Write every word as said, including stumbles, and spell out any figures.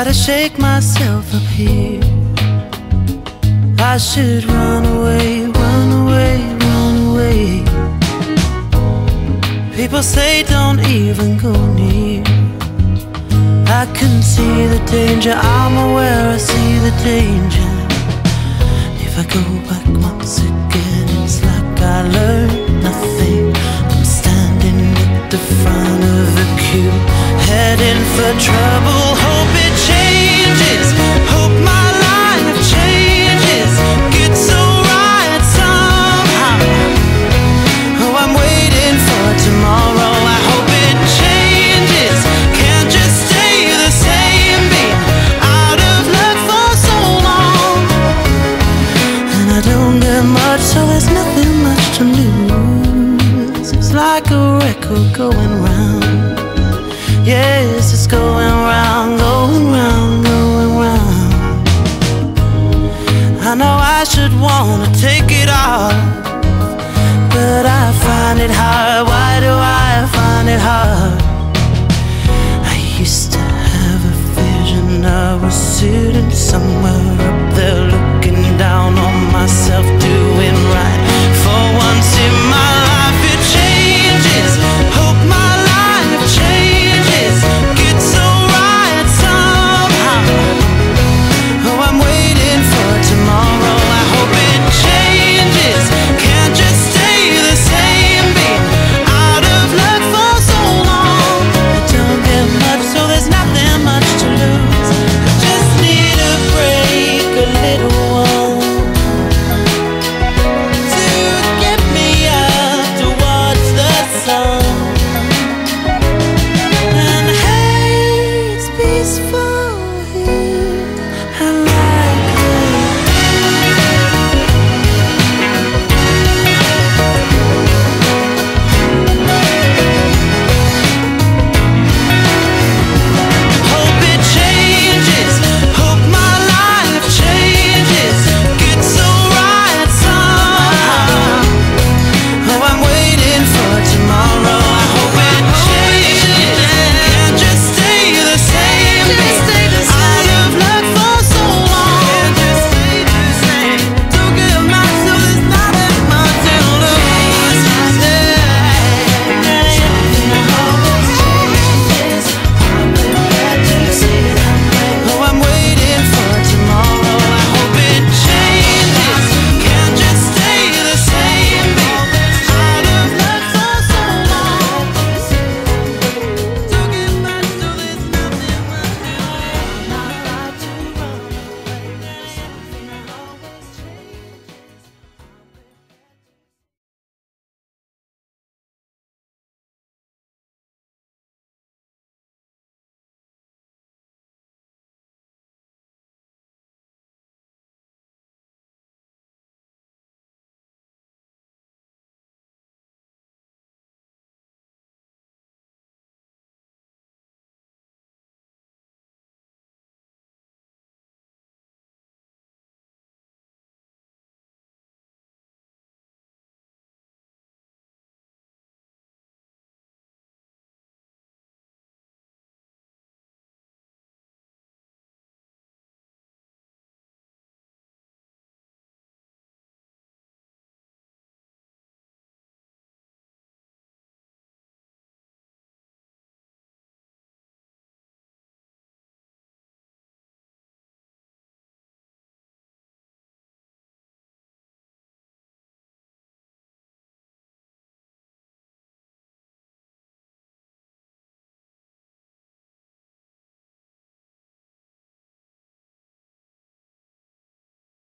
Gotta shake myself up here. I should run away, run away, run away. People say don't even go near. I can see the danger, I'm aware I see the danger. If I go back once again, it's like I learned nothing. I'm standing at the front of a queue, heading for trouble. Hope it changes, hope my life changes, gets so right somehow. Oh, I'm waiting for tomorrow. I hope it changes, can't just stay the same, being out of luck for so long. And I don't get much, so there's nothing much to lose. It's like a record going round, yeah.